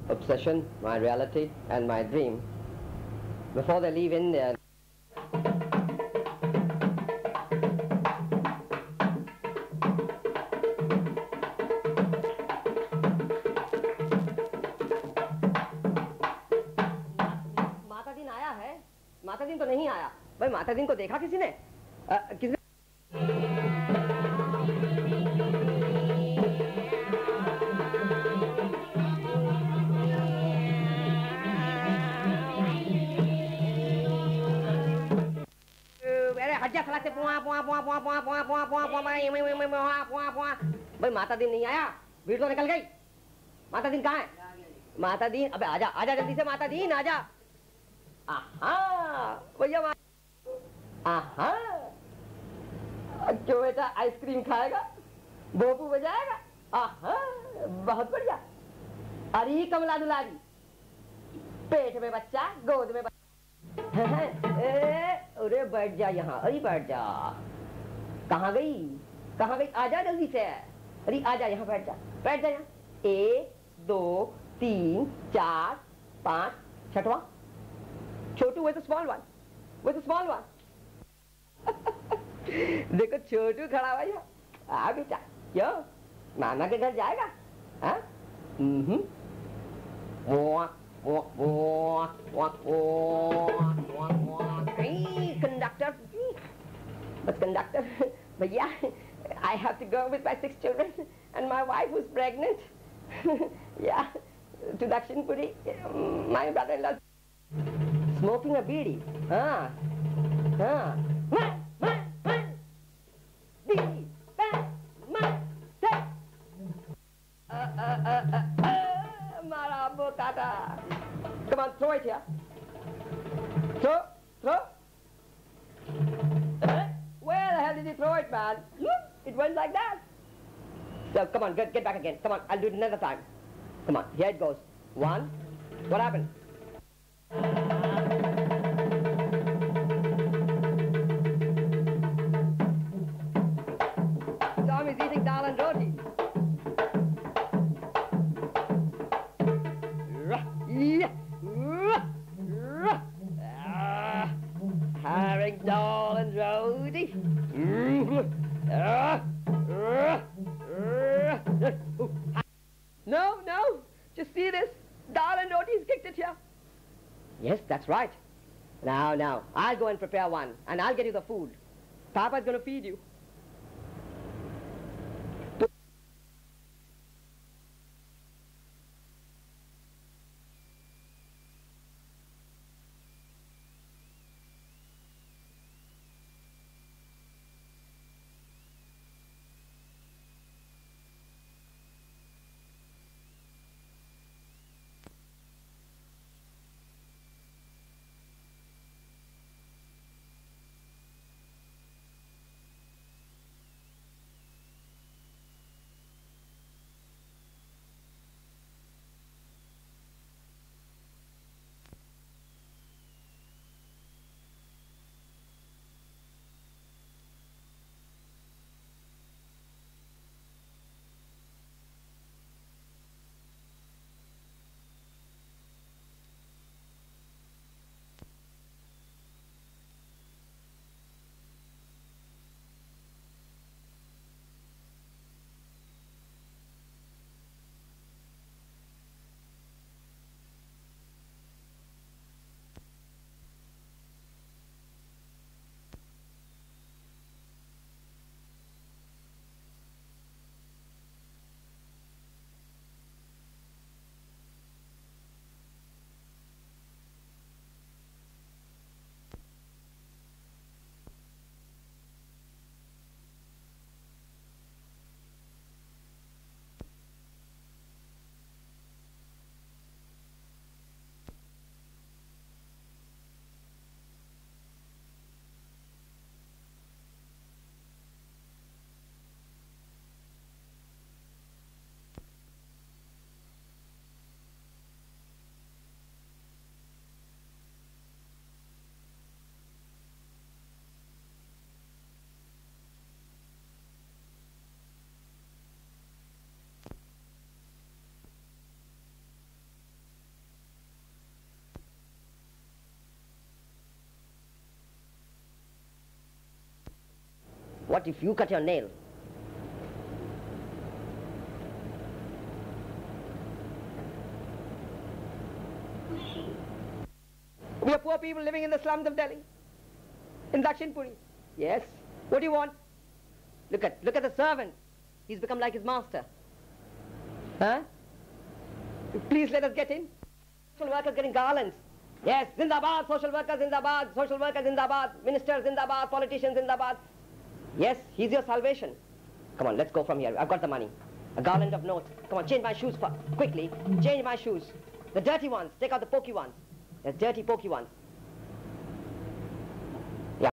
obsession, my reality, and my dream. Before they leave India. माता दिन आया है? माता दिन तो नहीं आया। भाई माता दिन को देखा किसी ने? किसी भाई माता दिन नहीं आया, भीड़ तो निकल गई। माता दिन कहाँ है? माता दिन, अबे आजा आजा जल्दी से, माता दिन आजा। भैया आहा, क्यों बेटा आइसक्रीम खाएगा, भोपू बजाएगा? आहा, बहुत बढ़िया। अरे कमला दुलारी, पेट में बच्चा, गोद में बच्चा। अरे बैठ जा यहाँ, अरे बैठ जा। कहाँ गई, कहाँ गई? आजा जल्दी से। अरे आजा यहाँ, बैठ जा, बैठ जा यहाँ। 1 2 3 4 5 छठवा। छोटू with the small one, with the small one। देखो छोटू खड़ा हुआ है। आ बेटा, क्यों मामा के घर जाएगा? हाँ? Conductor, but conductor, भैया, I have to go with my 6 children and my wife who's pregnant. Yeah, to Dakshinpuri, my brother-in-law smoking a beedi. Marabo tata. Come on, throw it here. Throw. Where the hell did you throw it, man? Look, it went like that. So come on, get back again. Come on, I'll do it another time. Come on, here it goes. 1. What happened? Tom is eating dal and roti. Having dal and roti. No, just see this. Dal and roti is kicked it here. Yes, that's right. Now, I'll go and prepare one, and I'll get you the food. Papa's gonna feed you. What if you cut your nail? We are poor people living in the slums of Delhi, in Dakshinpuri. Yes. What do you want? Look at the servant. He's become like his master. Huh? Please let us get in. Social workers getting garlands. Yes, Zindabad, social workers Zindabad, social workers Zindabad, ministers Zindabad, politicians Zindabad. Yes, he's your salvation. Come on, let's go from here. I've got the money. A garland of notes. Come on, change my shoes quickly. Change my shoes. The dirty ones, take out the pokey ones. There's dirty pokey ones.